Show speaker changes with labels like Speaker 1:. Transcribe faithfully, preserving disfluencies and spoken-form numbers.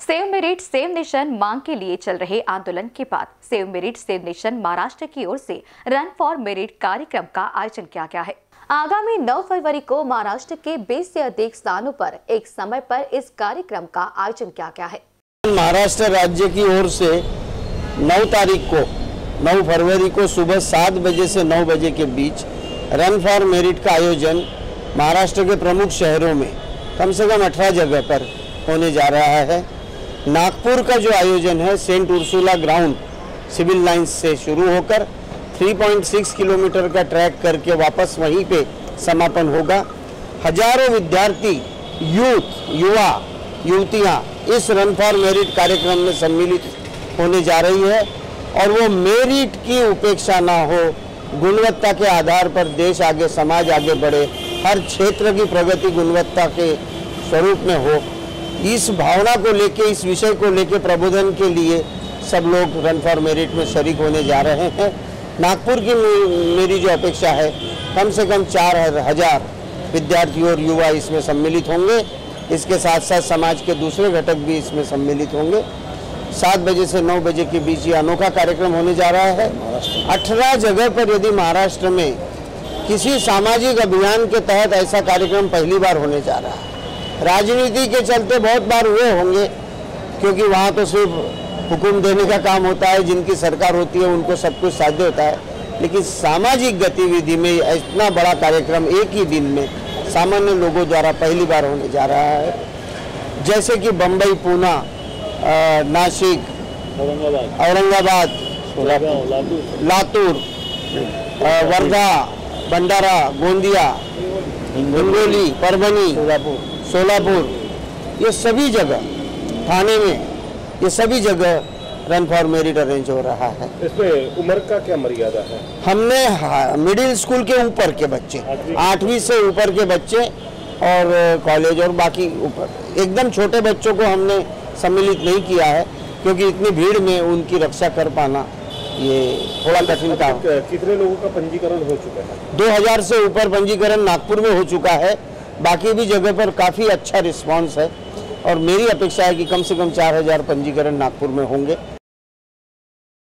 Speaker 1: Save merit save nation मांग के लिए चल रहे आंदोलन के बाद save merit save nation Maharashtra की ओर से रन फॉर मेरिट कार्यक्रम का आयोजन किया गया है। आगामी नौ फरवरी को महाराष्ट्र के बीस से अधिक स्थानों पर एक समय पर इस कार्यक्रम का आयोजन किया गया है।
Speaker 2: महाराष्ट्र राज्य की ओर से नौ तारीख को नौ फरवरी को सुबह सात बजे से नौ बजे के बीच रन फॉर मेरिट का आयोजन महाराष्ट्र के प्रमुख शहरों में कम से कम अठारह जगह पर होने जा रहा है। नागपुर का जो आयोजन है Saint Ursula ground Civil Lines से शुरू होकर तीन पॉइंट छह किलोमीटर का ट्रैक करके वापस वहीं पे समापन होगा। हजारों विद्यार्थी, यूथ, युवा युवतियां इस रन फॉर मेरिट कार्यक्रम में सम्मिलित होने जा रही है और वो मेरिट की उपेक्षा ना हो, गुणवत्ता के आधार पर देश आगे, समाज आगे बढ़े, हर क्षेत्र की प्रगति गुणवत्ता के स्वरूप में हो, इस भावना को लेके, इस विषय को लेके प्रबोधन के लिए सब लोग रन फॉर मेरिट में शरीक होने जा रहे हैं। नागपुर की मेरी जो अपेक्षा है कम से कम चार हजार विद्यार्थी और युवा इसमें सम्मिलित होंगे। इसके साथ साथ समाज के दूसरे घटक भी इसमें सम्मिलित होंगे। सात बजे से नौ बजे के बीच ये अनोखा कार्यक्रम होने जा रहा है। अठारह जगह पर यदि महाराष्ट्र में किसी सामाजिक अभियान के तहत ऐसा कार्यक्रम पहली बार होने जा रहा है। राजनीति के चलते बहुत बार हुए होंगे क्योंकि वहाँ तो सिर्फ हुक्म देने का काम होता है, जिनकी सरकार होती है उनको सब कुछ साध्य होता है, लेकिन सामाजिक गतिविधि में इतना बड़ा कार्यक्रम एक ही दिन में सामान्य लोगों द्वारा पहली बार होने जा रहा है। जैसे कि बम्बई, पूना, नासिक, औरंगाबाद, लातूर, वर्धा, भंडारा, गोंदिया, हिंगोली, परभनी, सोलापुर, ये सभी जगह, थाने में, ये सभी जगह रन फॉर मेरिट अरेंज हो रहा है।
Speaker 3: इसमें उम्र का क्या मर्यादा है?
Speaker 2: हमने मिडिल स्कूल के ऊपर के बच्चे, आठवीं से ऊपर के बच्चे और कॉलेज और बाकी ऊपर, एकदम छोटे बच्चों को हमने सम्मिलित नहीं किया है क्योंकि इतनी भीड़ में उनकी रक्षा कर पाना ये थोड़ा कठिन काम।
Speaker 3: कितने लोगों का पंजीकरण हो चुका है?
Speaker 2: दो हजार से ऊपर पंजीकरण नागपुर में हो चुका है। बाकी भी जगह पर काफ़ी अच्छा रिस्पांस है और मेरी अपेक्षा है कि कम से कम चार हजार पंजीकरण नागपुर में होंगे।